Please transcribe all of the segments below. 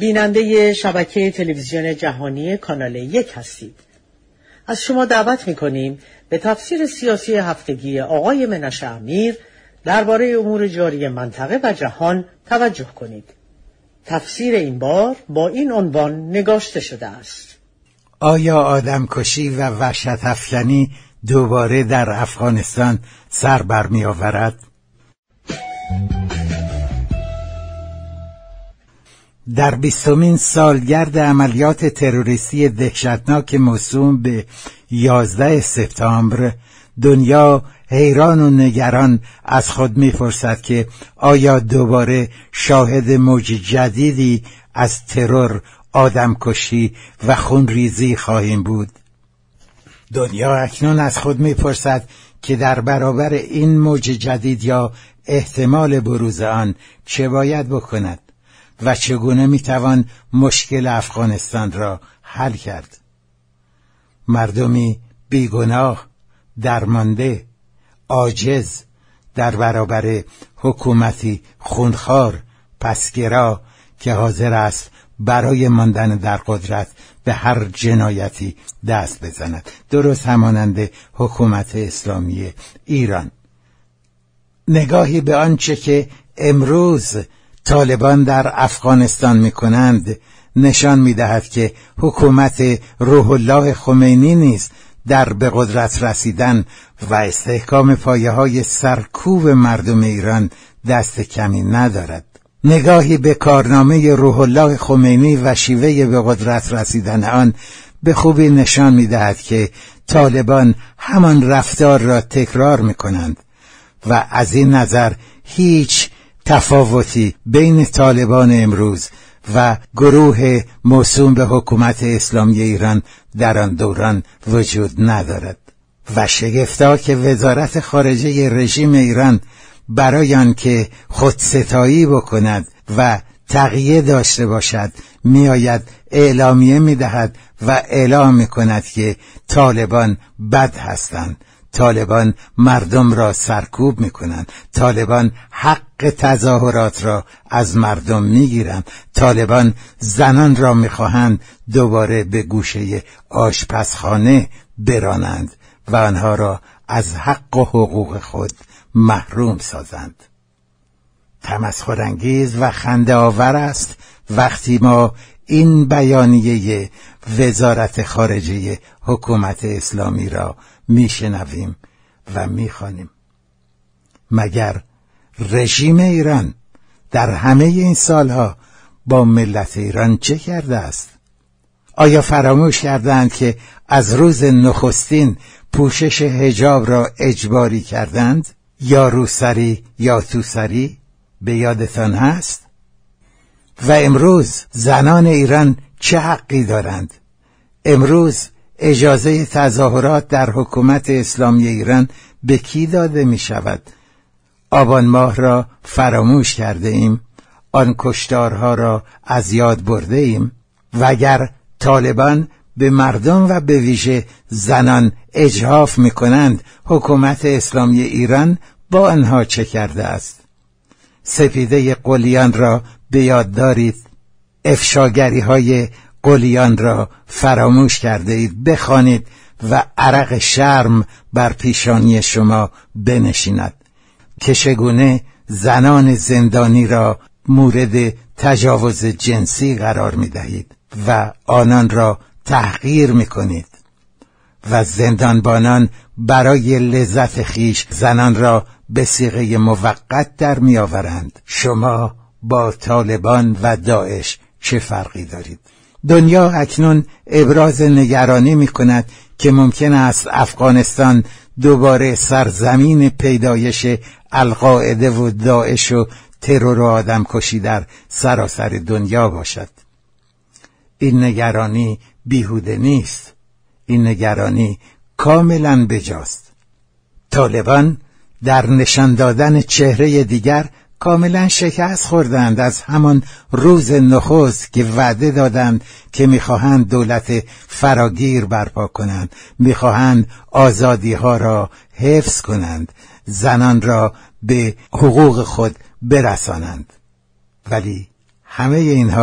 بیننده شبکه تلویزیون جهانی کانال 1 هستید. از شما دعوت می‌کنیم به تفسیر سیاسی هفتگی آقای منش امیر درباره امور جاری منطقه و جهان توجه کنید. تفسیر این بار با این عنوان نگاشته شده است: آیا آدمکشی و وحشت افکنی دوباره در افغانستان سر برمی آورد؟ در 20مین سالگرد عملیات تروریستی دهشتناک موسوم به 11 سپتامبر دنیا حیران و نگران از خود می‌پرسد که آیا دوباره شاهد موج جدیدی از ترور، آدمکشی و خونریزی خواهیم بود؟ دنیا اکنون از خود می‌پرسد که در برابر این موج جدید یا احتمال بروز آن چه باید بکند و چگونه میتوان مشکل افغانستان را حل کرد. مردمی بیگناه، درمانده، عاجز در برابر حکومتی خونخوار، پسگرا که حاضر است برای ماندن در قدرت به هر جنایتی دست بزند، درست همانند حکومت اسلامی ایران. نگاهی به آنچه که امروز طالبان در افغانستان می‌کنند نشان می‌دهد که حکومت روح الله خمینی نیز در به قدرت رسیدن و استحکام پایه‌های سرکوب مردم ایران دست کمی ندارد. نگاهی به کارنامه روح الله خمینی و شیوه به قدرت رسیدن آن به خوبی نشان می‌دهد که طالبان همان رفتار را تکرار می‌کنند و از این نظر هیچ تفاوتی بین طالبان امروز و گروه موسوم به حکومت اسلامی ایران در آن دوران وجود ندارد و شگفتا که وزارت خارجه رژیم ایران برای آنکه خودستایی بکند و تقیه داشته باشد میآید اعلامیه میدهد و اعلام میکند که طالبان بد هستند، طالبان مردم را سرکوب میکنند، طالبان حق تظاهرات را از مردم میگیرند، طالبان زنان را میخواهند دوباره به گوشه آشپزخانه برانند و آنها را از حق و حقوق خود محروم سازند. تمسخرانگیز و خنده آور است وقتی ما این بیانیه وزارت خارجه حکومت اسلامی را میشنویم و میخوانیم. مگر رژیم ایران در همه این سالها با ملت ایران چه کرده است؟ آیا فراموش کردند که از روز نخستین پوشش حجاب را اجباری کردند؟ یا روسری یا توسری به یادتان هست؟ و امروز زنان ایران چه حقی دارند؟ امروز اجازه تظاهرات در حکومت اسلامی ایران به کی داده می شود؟ آبان ماه را فراموش کرده ایم؟ آن کشتارها را از یاد برده ایم؟ و اگر طالبان به مردم و به ویژه زنان اجحاف می کنند، حکومت اسلامی ایران با آنها چه کرده است؟ سپیده قلیان را به یاد دارید؟ افشاگری های قلیان را فراموش کرده اید؟ بخوانید و عرق شرم بر پیشانی شما بنشیند که چگونه زنان زندانی را مورد تجاوز جنسی قرار می دهید و آنان را تحقیر می کنید و زندانبانان برای لذت خیش زنان را به صیغه موقت در می آورند. شما با طالبان و داعش چه فرقی دارید؟ دنیا اکنون ابراز نگرانی می کند که ممکن است افغانستان دوباره سرزمین پیدایش القاعده و داعش و ترور و آدمکشی در سراسر دنیا باشد. این نگرانی بیهوده نیست، این نگرانی کاملا بجاست. طالبان در نشان دادن چهره دیگر کاملا شکست خوردند. از همان روز نخست که وعده دادند که میخواهند دولت فراگیر برپا کنند، میخواهند آزادی ها را حفظ کنند، زنان را به حقوق خود برسانند، ولی همه اینها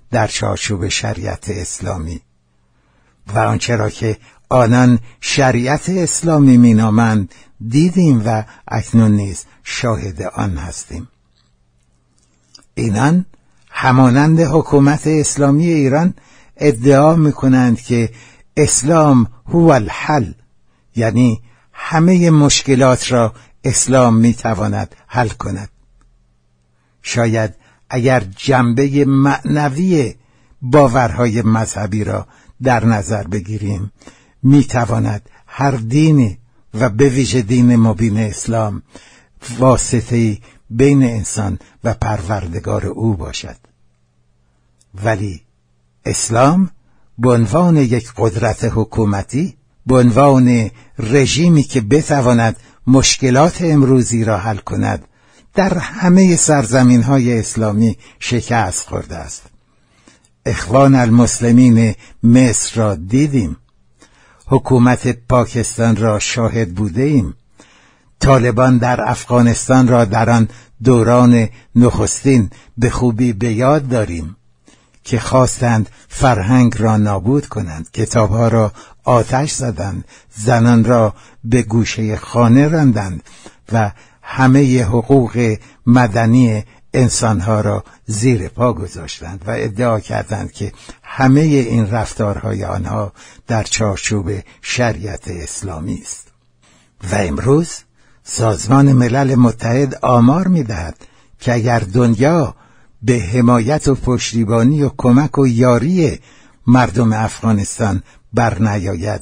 در چارچوب شریعت اسلامی و آنچه را که آنان شریعت اسلامی مینامند دیدیم و اکنون نیز شاهد آن هستیم. اینان همانند حکومت اسلامی ایران ادعا میکنند که اسلام هو الحل، یعنی همه مشکلات را اسلام میتواند حل کند. شاید اگر جنبه معنوی باورهای مذهبی را در نظر بگیریم میتواند هر دینی و به ویژه دین مبین اسلام واسطه‌ای بین انسان و پروردگار او باشد. ولی اسلام به عنوان یک قدرت حکومتی، به عنوان رژیمی که بتواند مشکلات امروزی را حل کند، در همه سرزمین‌های اسلامی شکست خورده است. اخوان المسلمین مصر را دیدیم، حکومت پاکستان را شاهد بوده ایم، طالبان در افغانستان را در آن دوران نخستین به خوبی به یاد داریم که خواستند فرهنگ را نابود کنند، کتابها را آتش زدند، زنان را به گوشه خانه راندند و همه حقوق مدنی انسانها را زیر پا گذاشتند و ادعا کردند که همه این رفتارهای آنها در چارچوب شریعت اسلامی است. و امروز سازمان ملل متحد آمار می‌دهد که اگر دنیا به حمایت و پشتیبانی و کمک و یاری مردم افغانستان برنیاید،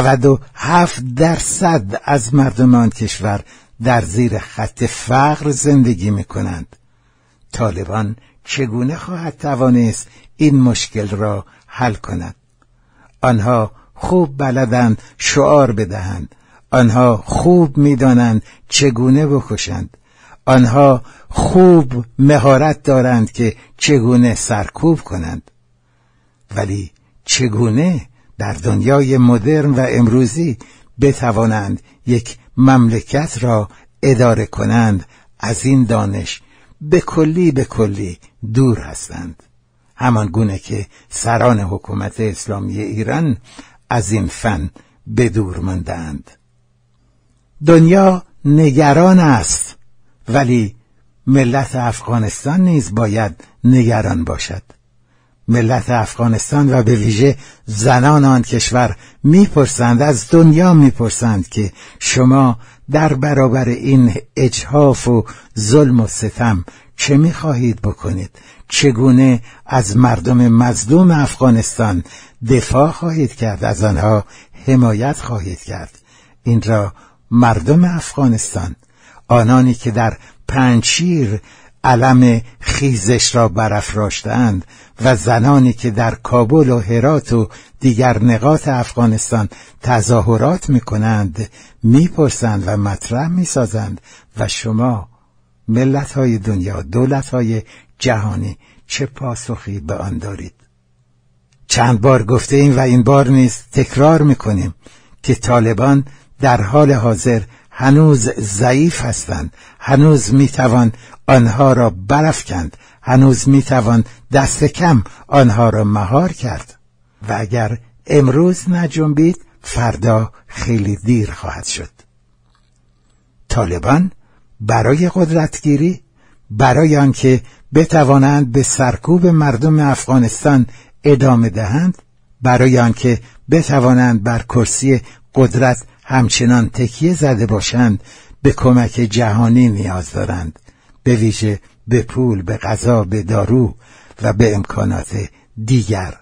97% از مردم آن کشور در زیر خط فقر زندگی می‌کنند. طالبان چگونه خواهد توانست این مشکل را حل کند؟ آنها خوب بلدند شعار بدهند، آنها خوب می‌دانند چگونه بکشند، آنها خوب مهارت دارند که چگونه سرکوب کنند. ولی چگونه در دنیای مدرن و امروزی بتوانند یک مملکت را اداره کنند؟ از این دانش به کلی دور هستند، همان گونه که سران حکومت اسلامی ایران از این فن به دور ماندند. دنیا نگران است، ولی ملت افغانستان نیز باید نگران باشد. ملت افغانستان و به ویژه زنان آن کشور میپرسند، از دنیا میپرسند که شما در برابر این اجحاف و ظلم و ستم چه میخواهید بکنید؟ چگونه از مردم مظلوم افغانستان دفاع خواهید کرد؟ از آنها حمایت خواهید کرد؟ این را مردم افغانستان، آنانی که در پنجشیر علم خیزش را برافراشتند و زنانی که در کابل و هرات و دیگر نقاط افغانستان تظاهرات میکنند، میپرسند و مطرح میسازند و شما ملت‌های دنیا، دولت‌های جهانی چه پاسخی به آن دارید؟ چند بار گفته ایم و این بار نیز تکرار میکنیم که طالبان در حال حاضر هنوز ضعیف هستند، هنوز میتوان آنها را برافکند، هنوز میتوان دست کم آنها را مهار کرد و اگر امروز نجنبید فردا خیلی دیر خواهد شد. طالبان برای قدرتگیری، برای آنکه بتوانند به سرکوب مردم افغانستان ادامه دهند، برای آنکه بتوانند بر کرسی قدرت همچنان تکیه زده باشند، به کمک جهانی نیاز دارند، به ویژه به پول، به غذا، به دارو و به امکانات دیگر.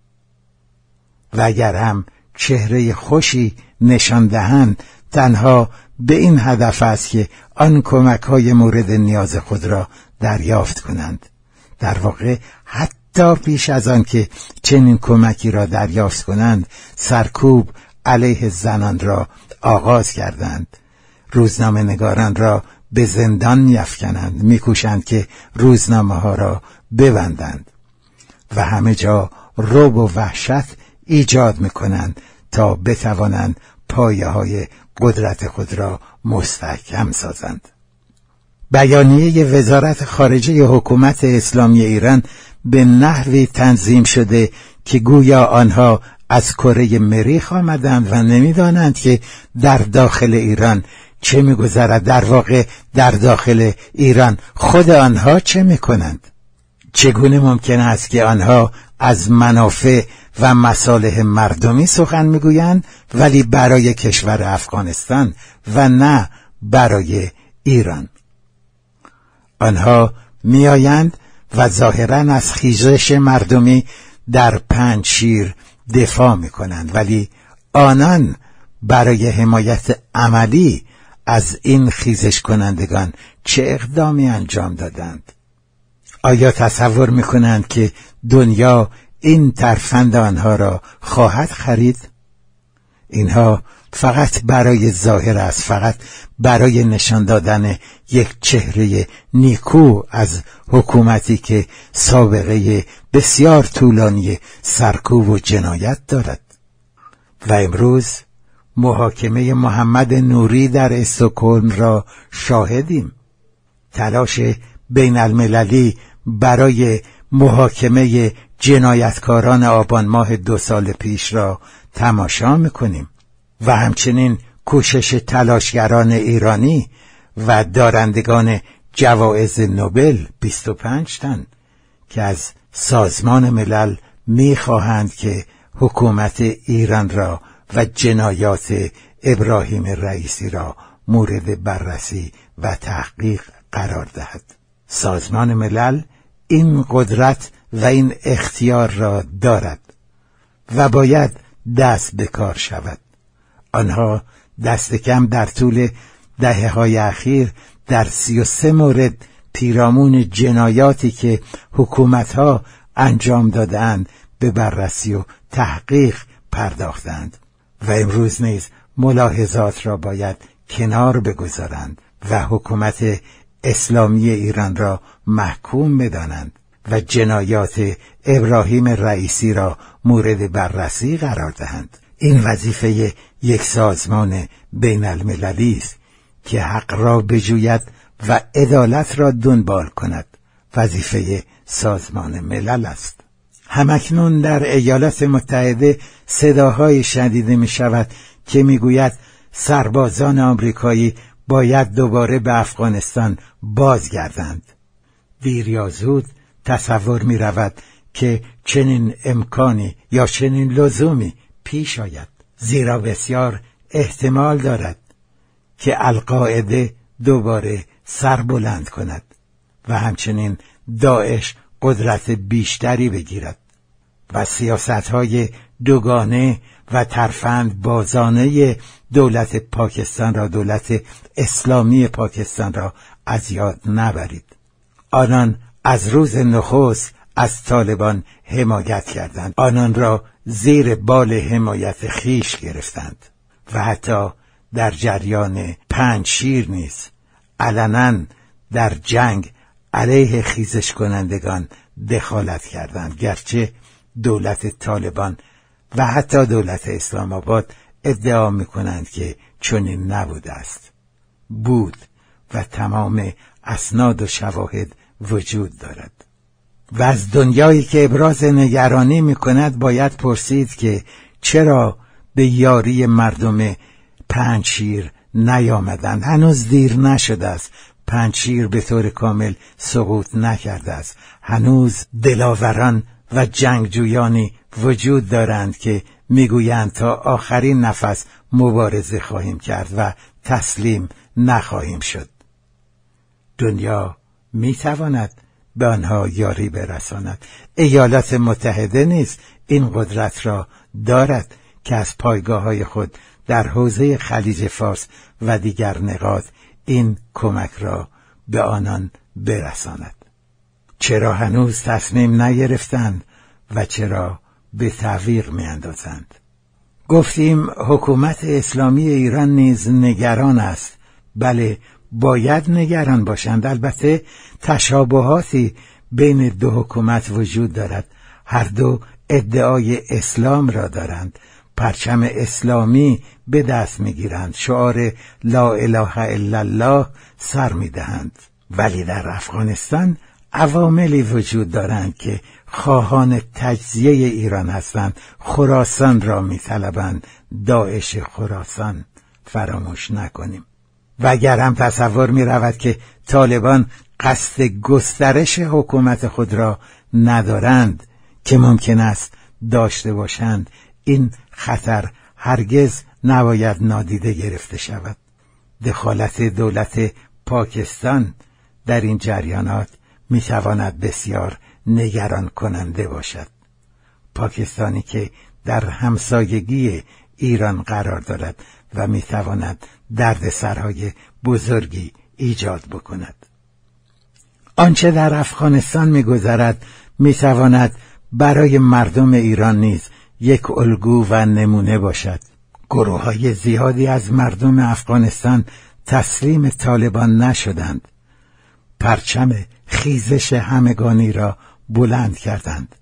و اگر هم چهره خوشی نشان دهند، تنها به این هدف است که آن کمک‌های مورد نیاز خود را دریافت کنند. در واقع حتی پیش از آن که چنین کمکی را دریافت کنند، سرکوب علیه زنان را آغاز کردند. روزنامه نگاران را به زندان می‌افکنند، می‌کوشند که روزنامه ها را ببندند و همه جا رعب و وحشت ایجاد می‌کنند تا بتوانند پایه‌های قدرت خود را مستحکم سازند. بیانیه وزارت خارجه حکومت اسلامی ایران به نحوی تنظیم شده که گویا آنها از کره مریخ آمدند و نمی‌دانند که در داخل ایران چه می‌گذرد. در واقع در داخل ایران خود آنها چه می‌کنند؟ چگونه ممکن است که آنها از منافع و مصالح مردمی سخن می‌گویند ولی برای کشور افغانستان و نه برای ایران؟ آنها میآیند و ظاهراً از خیزش مردمی در پنجشیر دفاع می‌کنند، ولی آنان برای حمایت عملی از این خیزش کنندگان چه اقدامی انجام دادند؟ آیا تصور می‌کنند که دنیا این ترفند آنها را خواهد خرید؟ اینها فقط برای ظاهر است، فقط برای نشان دادن یک چهره نیکو از حکومتی که سابقه بسیار طولانی سرکوب و جنایت دارد. و امروز محاکمه محمد نوری در استکهلم را شاهدیم. تلاش بین المللی برای محاکمه جنایتکاران آبان ماه 2 سال پیش را تماشا می‌کنیم و همچنین کوشش تلاشگران ایرانی و دارندگان جوایز نوبل 25 تن که از سازمان ملل می‌خواهند که حکومت ایران را و جنایات ابراهیم رئیسی را مورد بررسی و تحقیق قرار دهد. سازمان ملل این قدرت و این اختیار را دارد و باید دست به کار شود. آنها دست کم در طول دهه‌های اخیر در 33 مورد پیرامون جنایاتی که حکومت‌ها انجام دادند به بررسی و تحقیق پرداختند و امروز نیز ملاحظات را باید کنار بگذارند و حکومت اسلامی ایران را محکوم بدانند و جنایات ابراهیم رئیسی را مورد بررسی قرار دهند. این وظیفه یک سازمان بین المللی است که حق را بجوید و عدالت را دنبال کند. وظیفه سازمان ملل است. همکنون در ایالات متحده صداهای شنیده می شود که می گوید سربازان آمریکایی باید دوباره به افغانستان بازگردند. دیر یا زود تصور می رود که چنین امکانی یا چنین لزومی پیش آید، زیرا بسیار احتمال دارد که القاعده دوباره سر بلند کند و همچنین داعش قدرت بیشتری بگیرد و سیاست‌های دوگانه و ترفند بازانه دولت پاکستان را، دولت اسلامی پاکستان را از یاد نبرید. آنان از روز نخست از طالبان حمایت کردند، آنان را زیر بال حمایت خیش گرفتند و حتی در جریان پنجشیر نیز علنا در جنگ علیه خیزش کنندگان دخالت کردند، گرچه دولت طالبان و حتی دولت اسلام آباد ادعا می‌کنند که چنین نبوده است. بود و تمام اسناد و شواهد وجود دارد. و از دنیایی که ابراز نگرانی می‌کند باید پرسید که چرا به یاری مردم پنجشیر نیامدند. هنوز دیر نشده است. پنجشیر به طور کامل سقوط نکرده است. هنوز دلاوران و جنگجویانی وجود دارند که میگویند تا آخرین نفس مبارزه خواهیم کرد و تسلیم نخواهیم شد. دنیا میتواند به آنها یاری برساند. ایالات متحده نیز این قدرت را دارد که از پایگاه‌های خود در حوزه خلیج فارس و دیگر نقاط این کمک را به آنان برساند. چرا هنوز تصمیم نگرفتند و چرا به تعویق می‌اندازند؟ گفتیم حکومت اسلامی ایران نیز نگران است. بله، باید نگران باشند. البته تشابهاتی بین دو حکومت وجود دارد. هر دو ادعای اسلام را دارند، پرچم اسلامی به دست می‌گیرند، شعار لا اله الا الله سر می‌دهند. ولی در افغانستان عواملی وجود دارند که خواهان تجزیه ایران هستند، خراسان را می‌طلبند، داعش خراسان فراموش نکنیم. و اگر هم تصور می‌رود که طالبان قصد گسترش حکومت خود را ندارند که ممکن است داشته باشند، این خطر هرگز نباید نادیده گرفته شود. دخالت دولت پاکستان در این جریانات می‌تواند بسیار نگران کننده باشد. پاکستانی که در همسایگی ایران قرار دارد و می‌تواند دردسرهای بزرگی ایجاد بکند. آنچه در افغانستان می‌گذرد می‌تواند برای مردم ایران نیز یک الگو و نمونه باشد. گروه‌های زیادی از مردم افغانستان تسلیم طالبان نشدند. پرچم خیزش همگانی را بلند کردند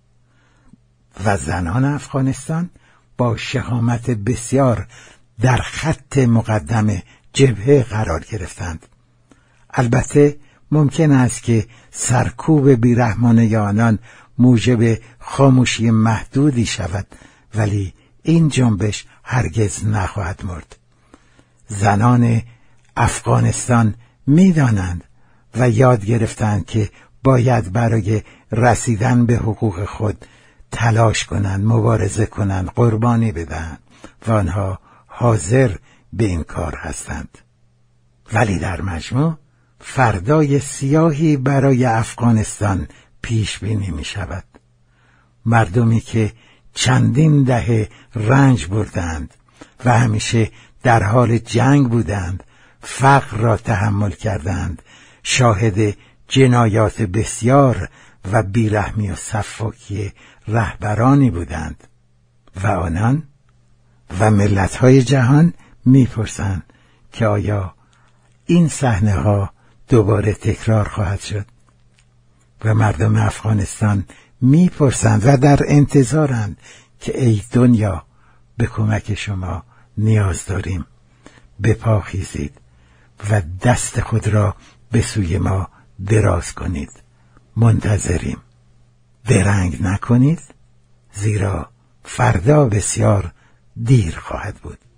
و زنان افغانستان با شهامت بسیار در خط مقدم جبهه قرار گرفتند. البته ممکن است که سرکوب بیرحمانه آنان موجب خاموشی محدودی شود، ولی این جنبش هرگز نخواهد مرد. زنان افغانستان می‌دانند و یاد گرفتند که باید برای رسیدن به حقوق خود تلاش کنند، مبارزه کنند، قربانی بدهند و آنها حاضر به این کار هستند. ولی در مجموع فردای سیاهی برای افغانستان پیش بینی می شود. مردمی که چندین دهه رنج بردند و همیشه در حال جنگ بودند، فقر را تحمل کردند، شاهد جنایات بسیار و بیرحمی و سفاکی رهبرانی بودند و آنان و ملت‌های جهان می‌پرسند که آیا این صحنه‌ها دوباره تکرار خواهد شد؟ و مردم افغانستان می‌پرسند و در انتظارند که ای دنیا، به کمک شما نیاز داریم، به پا خیزید و دست خود را به سوی ما دراز کنید. منتظریم. درنگ نکنید، زیرا فردا بسیار دیر خواهد بود.